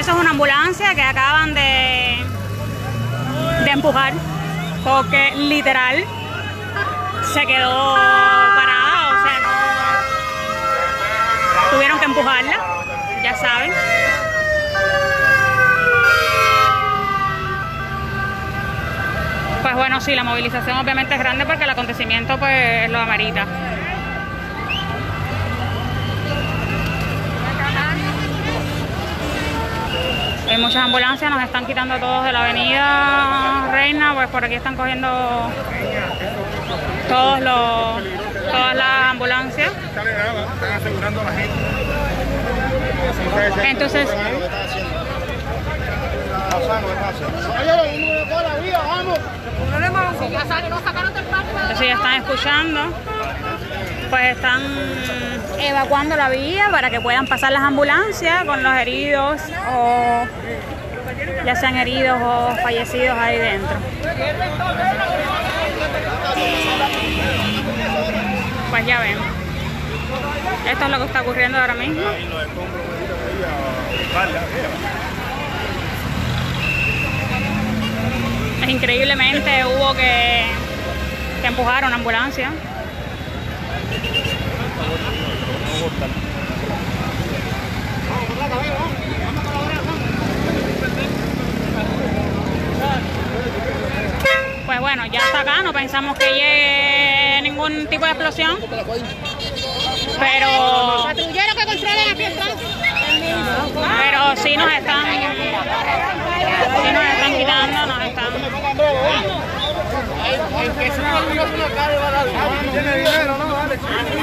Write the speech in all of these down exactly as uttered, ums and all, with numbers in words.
eso es una ambulancia que acaban de, de empujar, porque literal se quedó parada, o sea, no tuvieron que empujarla, ya saben. Pues bueno, sí, la movilización obviamente es grande porque el acontecimiento pues lo amerita. Hay muchas ambulancias, nos están quitando todos de la avenida Reina, pues por aquí están cogiendo todos los, todas las ambulancias. Están asegurando a la gente. Entonces, entonces ya están escuchando, pues están evacuando la vía para que puedan pasar las ambulancias con los heridos o ya sean heridos o fallecidos ahí dentro. Pues ya ven, esto es lo que está ocurriendo ahora mismo. Increíblemente hubo que, que empujar una ambulancia. Pues bueno, ya hasta acá no pensamos que llegue ningún tipo de explosión, pero Patrullero que controlen aquí el tránsito. pero sí nos están sí nos están quitando, nos están El que se me olvidó su calle va a dar. Tiene dinero, no vale.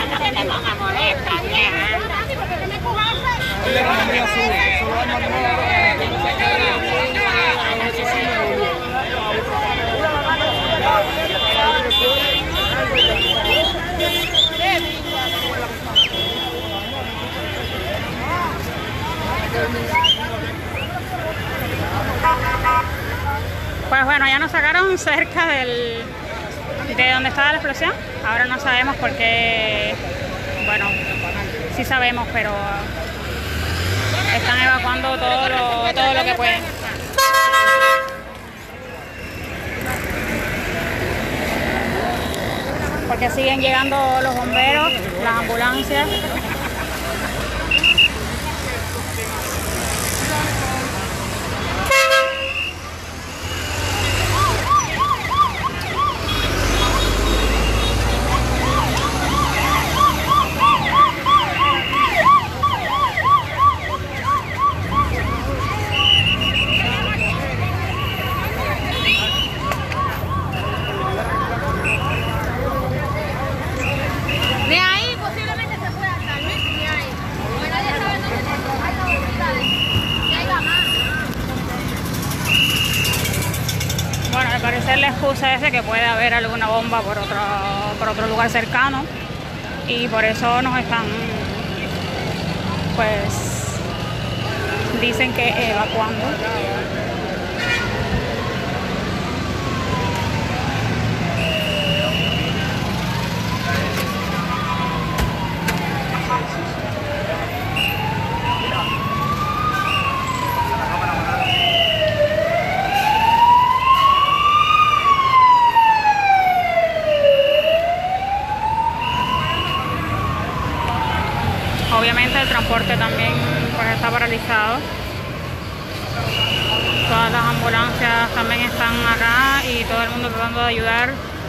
Pues bueno, ya nos sacaron cerca del, de donde estaba la explosión. Ahora no sabemos por qué, bueno, sí sabemos, pero están evacuando todo lo, todo lo que pueden. Porque siguen llegando los bomberos, las ambulancias. De ahí posiblemente se pueda salir, de ahí. Porque nadie sabe dónde hay las autoridades. Y ahí va más. Bueno, al parecer la excusa es de que puede haber alguna bomba por otro, por otro lugar cercano y por eso nos están, pues, dicen que evacuando. Obviamente el transporte también pues está paralizado. Todas las ambulancias también están acá y todo el mundo tratando de ayudar